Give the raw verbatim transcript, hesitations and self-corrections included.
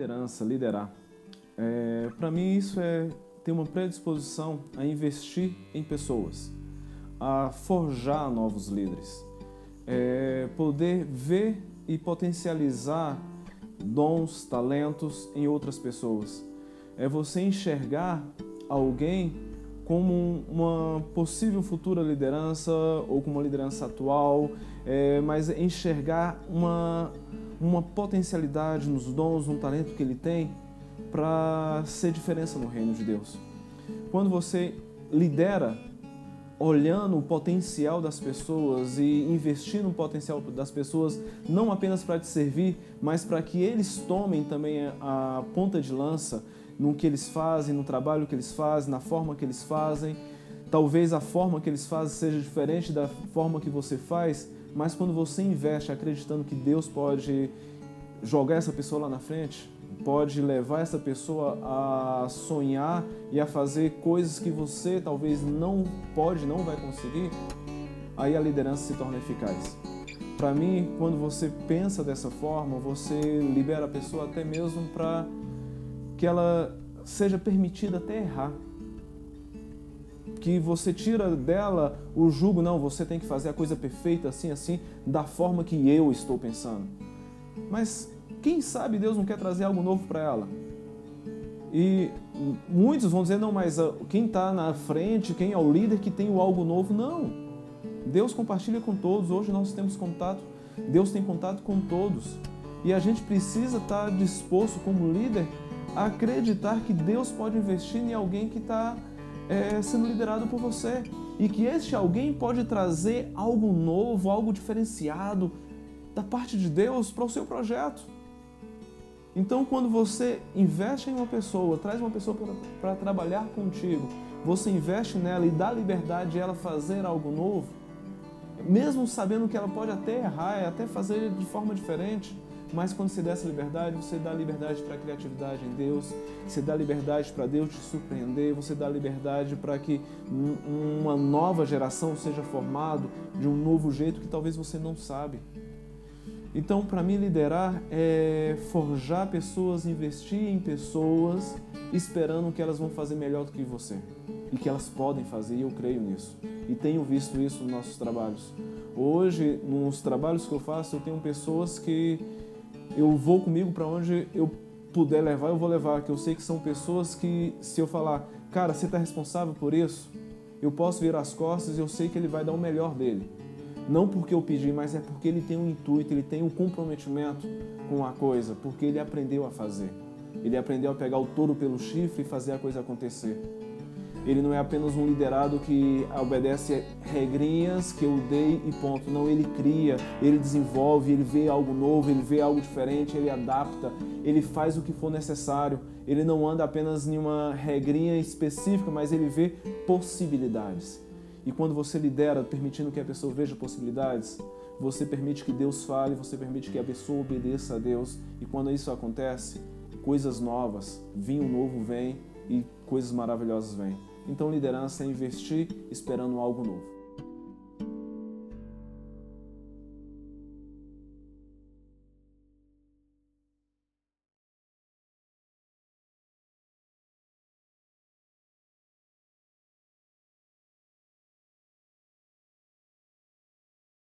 Liderança, liderar. É, para mim isso é ter uma predisposição a investir em pessoas, a forjar novos líderes, é, poder ver e potencializar dons, talentos em outras pessoas. É você enxergar alguém como uma possível futura liderança ou como uma liderança atual, é, mas enxergar uma, uma potencialidade nos dons, no talento que ele tem para ser diferença no reino de Deus. Quando você lidera olhando o potencial das pessoas e investindo no potencial das pessoas, não apenas para te servir, mas para que eles tomem também a ponta de lança no que eles fazem, no trabalho que eles fazem, na forma que eles fazem. Talvez a forma que eles fazem seja diferente da forma que você faz, mas quando você investe acreditando que Deus pode jogar essa pessoa lá na frente, pode levar essa pessoa a sonhar e a fazer coisas que você talvez não pode, não vai conseguir, aí a liderança se torna eficaz. Para mim, quando você pensa dessa forma, você libera a pessoa até mesmo para que ela seja permitida até errar. Que você tira dela o jugo, não, você tem que fazer a coisa perfeita, assim, assim, da forma que eu estou pensando. Mas quem sabe Deus não quer trazer algo novo para ela? E muitos vão dizer, não, mas quem está na frente, quem é o líder que tem o algo novo? Não. Deus compartilha com todos. Hoje nós temos contato, Deus tem contato com todos. E a gente precisa estar disposto como líder a acreditar que Deus pode investir em alguém que está é, sendo liderado por você. E que este alguém pode trazer algo novo, algo diferenciado da parte de Deus para o seu projeto. Então, quando você investe em uma pessoa, traz uma pessoa para trabalhar contigo, você investe nela e dá liberdade de ela fazer algo novo, mesmo sabendo que ela pode até errar, até fazer de forma diferente, mas quando você dá essa liberdade, você dá liberdade para a criatividade em Deus, você dá liberdade para Deus te surpreender, você dá liberdade para que uma nova geração seja formada de um novo jeito que talvez você não sabe. Então, para mim, liderar é forjar pessoas, investir em pessoas, esperando que elas vão fazer melhor do que você. E que elas podem fazer, e eu creio nisso. E tenho visto isso nos nossos trabalhos. Hoje, nos trabalhos que eu faço, eu tenho pessoas que eu vou comigo para onde eu puder levar, eu vou levar. Que eu sei que são pessoas que, se eu falar, cara, você está responsável por isso? Eu posso virar as costas e eu sei que ele vai dar o melhor dele. Não porque eu pedi, mas é porque ele tem um intuito, ele tem um comprometimento com a coisa, porque ele aprendeu a fazer. Ele aprendeu a pegar o touro pelo chifre e fazer a coisa acontecer. Ele não é apenas um liderado que obedece regrinhas que eu dei e ponto. Não, ele cria, ele desenvolve, ele vê algo novo, ele vê algo diferente, ele adapta, ele faz o que for necessário. Ele não anda apenas em uma regrinha específica, mas ele vê possibilidades. E quando você lidera, permitindo que a pessoa veja possibilidades, você permite que Deus fale, você permite que a pessoa obedeça a Deus. E quando isso acontece, coisas novas, vinho novo vem e coisas maravilhosas vêm. Então liderança é investir esperando algo novo.